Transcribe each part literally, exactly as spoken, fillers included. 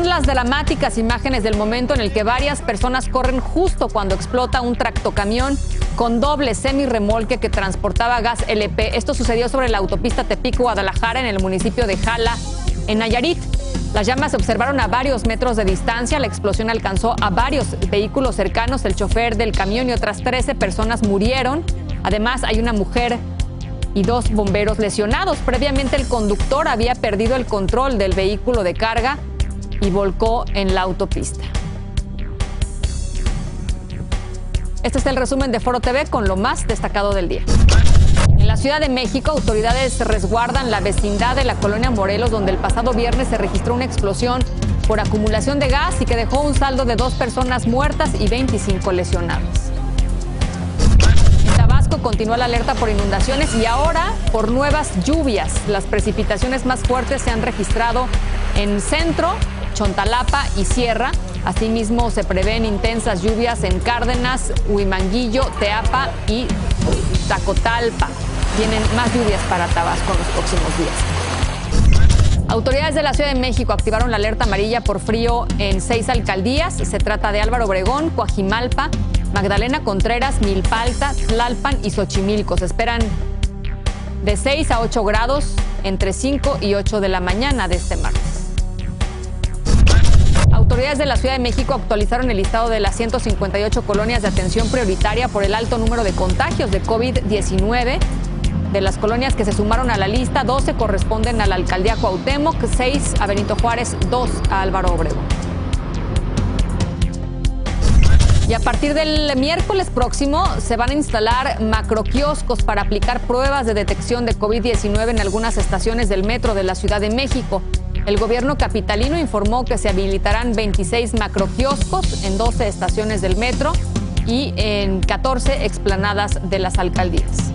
son las dramáticas imágenes del momento en el que varias personas corren justo cuando explota un tractocamión con doble semirremolque que transportaba gas L P. Esto sucedió sobre la autopista Tepic-Guadalajara en el municipio de Jala, en Nayarit. Las llamas se observaron a varios metros de distancia. La explosión alcanzó a varios vehículos cercanos. El chofer del camión y otras trece personas murieron. Además, hay una mujer y dos bomberos lesionados. Previamente, el conductor había perdido el control del vehículo de carga y volcó en la autopista. Este es el resumen de Foro T V con lo más destacado del día. En la Ciudad de México, autoridades resguardan la vecindad de la colonia Morelos, donde el pasado viernes se registró una explosión por acumulación de gas y que dejó un saldo de dos personas muertas y veinticinco lesionadas. En Tabasco continúa la alerta por inundaciones y ahora por nuevas lluvias. Las precipitaciones más fuertes se han registrado en Centro, Chontalapa y Sierra. Asimismo, se prevén intensas lluvias en Cárdenas, Huimanguillo, Teapa y Tacotalpa. Tienen más lluvias para Tabasco en los próximos días. Autoridades de la Ciudad de México activaron la alerta amarilla por frío en seis alcaldías. Se trata de Álvaro Obregón, Coajimalpa, Magdalena Contreras, Milpalta, Tlalpan y Xochimilco. Se esperan de seis a ocho grados entre cinco y ocho de la mañana de este martes. Autoridades de la Ciudad de México actualizaron el listado de las ciento cincuenta y ocho colonias de atención prioritaria por el alto número de contagios de COVID diecinueve. De las colonias que se sumaron a la lista, doce corresponden a la alcaldía Cuauhtémoc, seis a Benito Juárez, dos a Álvaro Obregón. Y a partir del miércoles próximo se van a instalar macroquioscos para aplicar pruebas de detección de COVID diecinueve en algunas estaciones del metro de la Ciudad de México. El gobierno capitalino informó que se habilitarán veintiséis macroquioscos en doce estaciones del metro y en catorce explanadas de las alcaldías.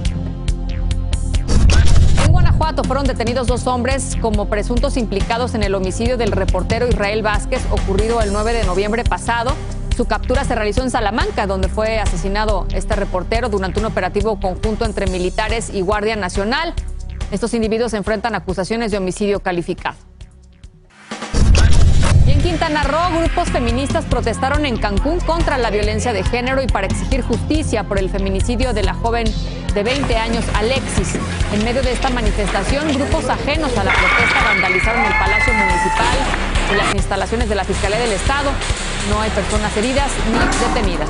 En Guanajuato fueron detenidos dos hombres como presuntos implicados en el homicidio del reportero Israel Vázquez ocurrido el nueve de noviembre pasado. Su captura se realizó en Salamanca, donde fue asesinado este reportero durante un operativo conjunto entre militares y Guardia Nacional. Estos individuos enfrentan acusaciones de homicidio calificado. Y en Quintana Roo, grupos feministas protestaron en Cancún contra la violencia de género y para exigir justicia por el feminicidio de la joven de veinte años, Alexis. En medio de esta manifestación, grupos ajenos a la protesta vandalizaron el Palacio Municipal y las instalaciones de la Fiscalía del Estado. No hay personas heridas ni detenidas.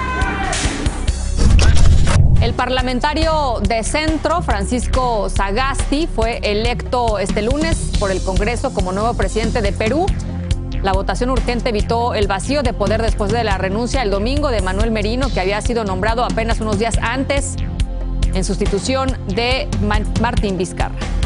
El parlamentario de Centro, Francisco Sagasti, fue electo este lunes por el Congreso como nuevo presidente de Perú. La votación urgente evitó el vacío de poder después de la renuncia el domingo de Manuel Merino, que había sido nombrado apenas unos días antes en sustitución de Martín Vizcarra.